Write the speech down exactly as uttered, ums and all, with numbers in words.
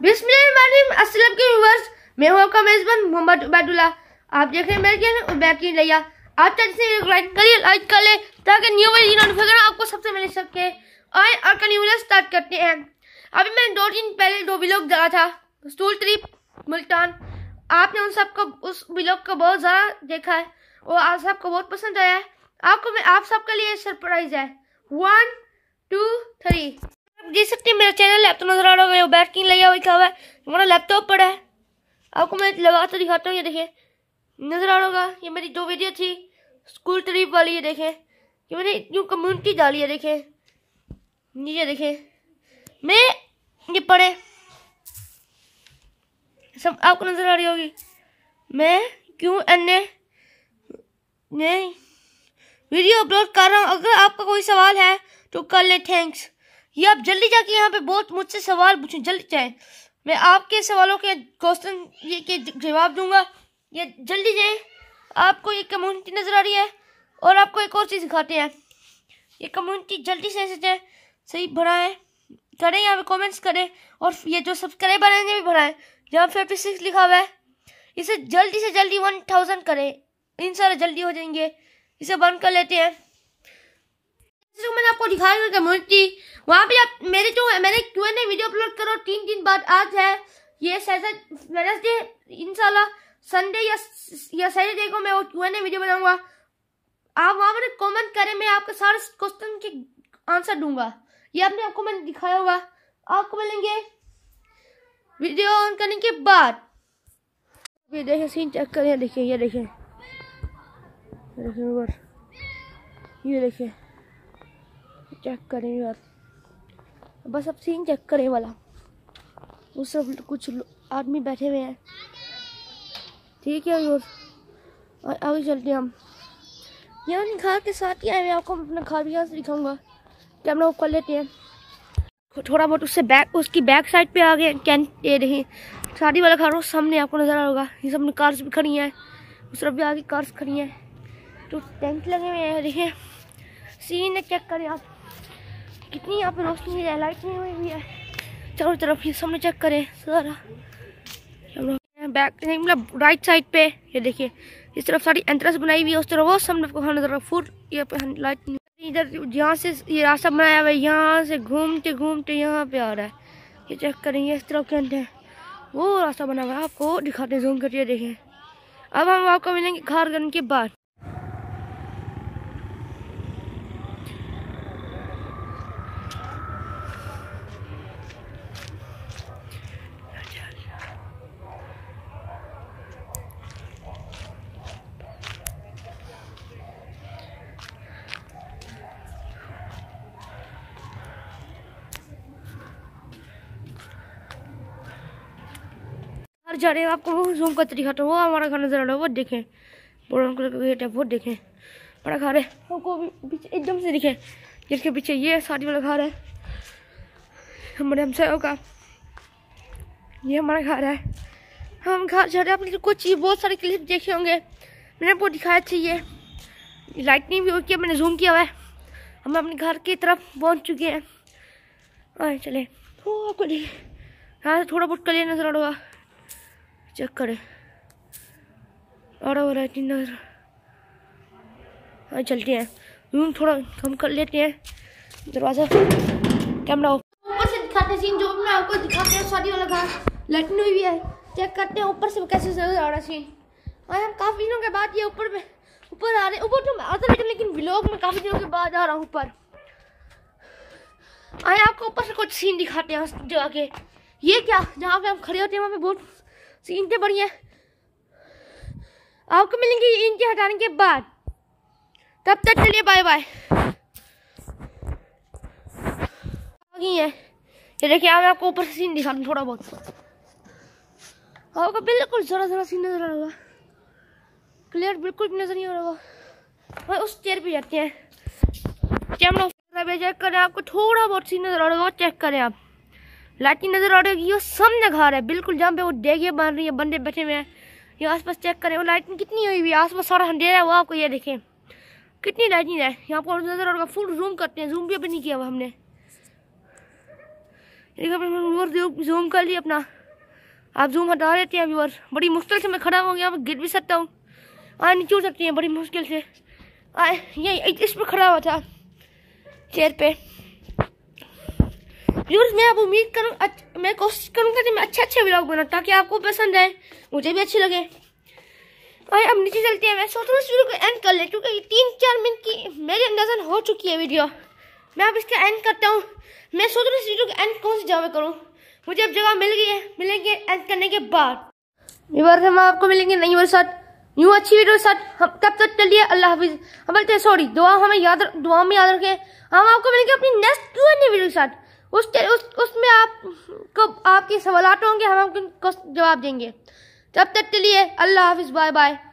बिस्मिल्लाहिर्रहमानिर्रहीम। अस्सलाम के व्यूअर्स, मैं हूं आपका मेजबान मोहम्मद उबैदुल्लाह। आप देख रहे हैं मेरे चैनल उबैद लिया। आप से लाइक करिए लाइक कर ले ताकि न्यू वीडियो नोटिफिकेशन आपको सबसे मिल सके। आए और कन्यूला स्टार्ट करते हैं। अभी मैंने दो दिन पहले दो व्लॉग डाला था, स्टूल ट्रिप मुल्तान। आपने उन सबको उस व्लॉग को बहुत ज़्यादा देखा है और आप सबको बहुत पसंद आया है। आपको मैं आप सबके लिए सरप्राइज है। वन टू थ्री देख सकते हैं, मेरा चैनल लैपटॉप नजर आ रहा है। बैठ के लिया हुआ लिखा हुआ है, हमारा लैपटॉप पड़ा है। आपको मैं लगा तो दिखाता हूँ, ये देखें नजर आ रहा होगा। ये मेरी दो वीडियो थी स्कूल ट्रिप वाली, ये देखें। ये मैंने न्यू कम्युनिटी डाली है, देखें नीचे देखें। मैं ये पढ़े सब आपको नजर आ रही होगी। मैं क्यों एन वीडियो अपलोड कर रहा हूँ। अगर आपका कोई सवाल है तो कर ले, थैंक्स। ये आप जल्दी जाके यहाँ पे बहुत मुझसे सवाल पूछें, जल्दी जाए। मैं आपके सवालों के क्वेश्चन ये के जवाब दूंगा। ये जल्दी जाए। आपको ये कम्युनिटी नजर आ रही है और आपको एक और चीज़ दिखाते हैं। ये कम्युनिटी जल्दी से जाए, सही बनाए करें, यहाँ पे कमेंट्स करें और ये जो सब्सक्राइबर हैं भी बढ़ाएं। जहाँ फिफ्टी सिक्स लिखा हुआ है, इसे जल्दी से जल्दी वन थाउजेंड करें। इंशाल्लाह जल्दी हो जाएंगे। इसे बंद कर लेते हैं। जो मैंने आपको दिखाया कम्युनिटी, वहाँ पे आप मेरे जो है मैंने क्यों नहीं वीडियो अपलोड करो तीन दिन बाद। आज है ये वेडनेसडे, इंशाल्लाह संडे या या सैटरडे को मैं वो क्यों नहीं वीडियो बनाऊंगा। आप वहाँ पर कमेंट करें, मैं आपके सारे क्वेश्चन के आंसर दूंगा। ये आपने आपको मैंने दिखाया होगा। आपको मिलेंगे वीडियो ऑन करने के बाद। ये देखिए सीन चेक करें, देखिए ये देखिए ये देखिए चेक करें यार, बस अब सीन चेक करें वाला। वो सब कुछ आदमी बैठे हुए हैं, ठीक है। और आगे चलते हैं हम। यहाँ घर के साथ ही आए हुए, आपको अपना घर भी यहाँ से दिखाऊंगा। कैमरा ऑफ कर लेते हैं थोड़ा बहुत। उससे बैक उसकी बैक साइड पे आ गए कैन, ये देखिए शादी वाला घर उस सामने आपको नजर आ रहा होगा। ये सब कार्स भी खड़ी हैं, उस तरफ भी आगे कार्स खड़ी हैं, तो टेंट लगे हुए हैं। देखिए सीन चेक करें आप, कितनी यहाँ पे रोशनी है, लाइट नहीं हुई हुई है चारों तरफ। ये सामने चेक करें सारा बैक मतलब राइट साइड पे। ये देखिए इस तरफ सारी एंट्रेंस बनाई हुई है, उस तरफ वो सामने नजर फुट ये लाइट इधर यहाँ से ये रास्ता बनाया हुआ है, यहाँ से घूमते घूमते यहाँ पे आ रहा है। ये चेक करेंगे इस तरफ कैंट है, वो रास्ता बना हुआ है। आपको दिखाते जूम करके देखें। अब हम आपको मिलेंगे घर करने के बाद। जा रहे हैं आपको वो जूम करके दिखाता हूँ। वो हमारा घर नजर आ रहा है, वो देखें ब्राउन कलर का गेट है, वो देखें बड़ा घर है। आपको पीछे एकदम से दिखे, जिसके पीछे ये शादी वाला घर है हमारे हमसायों का। ये हमारा घर है। हम घर जा रहे हैं। आपने कुछ बहुत सारे क्लिप देखे होंगे, मैंने आपको दिखाया था। ये लाइटनिंग भी हो गया, मैंने जूम किया हुआ है। हम अपने घर की तरफ पहुँच चुके हैं। आए चले हो आपको यहाँ से थोड़ा बहुत क्लियर नजर आ रहा होगा, चेक करें और लाइटिंग नजर। हाँ चलते हैं, रूम थोड़ा कम कर लेते हैं, दरवाजा कैमरा ऊपर से दिखाते हैं सीन जो मैं आपको दिखाते हैं। शादी वाला घर लाइटिंग हुई भी है, चेक करते हैं ऊपर से कैसे नजर आ रहा सीन। और हम काफी दिनों के बाद ये ऊपर में ऊपर आ रहे हैं। ऊपर तो आता लेकिन लेकिन व्लॉग में काफी दिनों के बाद आ रहा हूँ ऊपर। आए आपको ऊपर से कुछ सीन दिखाते हैं उस जगह के। ये क्या जहाँ पे हम खड़े होते हैं वहाँ पे बहुत सीन थे बढ़िया। आपको मिलेंगे इनके हटाने के बाद। तब तक चलिए बाय बाय। है ये देखिए, मैं आपको ऊपर से सीन दिखा दूँ थोड़ा बहुत। आपको बिल्कुल जरा जरा सीन नजर आ रहा होगा, क्लियर बिल्कुल भी नजर नहीं आ रहा होगा। उस चेयर पे जाते हैं, कैमरा चेक करें। आपको थोड़ा बहुत सीन नजर आ रहा होगा, चेक करें आप। लाइटिंग नजर आ रही है, ये सामने घर है बिल्कुल जहाँ पे वो डेगे बन रही है, बंदे बैठे हुए हैं। ये आसपास चेक करें, वो लाइटिंग कितनी हुई हुई है, आसपास सारा अंधेरा है। वो आपको ये देखें कितनी लाइटिंग है यहाँ पर नजर आ रहा है। फुल जूम करते हैं, जूम भी अभी नहीं किया हुआ हमने। व्यूअर जूम कर लिया अपना, आप जूम हटा लेते हैं व्यूअर। बड़ी मुश्किल से मैं खड़ा हो गया, गिर भी सकता हूँ, आ नहीं छूट सकती हैं बड़ी मुश्किल से। आए ये इस पर खड़ा हुआ था चेयर पे। व्यूअर्स मैं अब उम्मीद करूँ, मैं कोशिश करूँगा कि मैं अच्छे अच्छे व्लॉग बनाऊँ ताकि आपको पसंद आए, मुझे भी अच्छी लगे। आए अब नीचे चलते हैं। मैं सोच रहा हूँ इस वीडियो को एंड कर ले क्योंकि तीन चार मिनट की मेरी अंदाज़न हो चुकी है वीडियो। मैं अब इसका एंड करता हूँ। मैं सोच रहा हूँ इस वीडियो का एंड कौन सी जगह करूँ, मुझे अब जगह मिल गई है, मिलेंगे एंड करने के बाद। व्यूअर्स हम आपको मिलेंगे नई वीडियो साथ, यूँ अच्छी वीडियो के साथ। हम तब तक चलिए अल्लाह हाफिज़। हम बोलते हैं सॉरी, दुआ हमें याद दुआ में याद रखें। हम आपको मिलेंगे अपनी नेक्स्ट वीडियो के साथ। उस उस उसमें आप को आपके सवालात होंगे, हम आपको जवाब देंगे। तब तक के लिए अल्लाह हाफिज़, बाय बाय।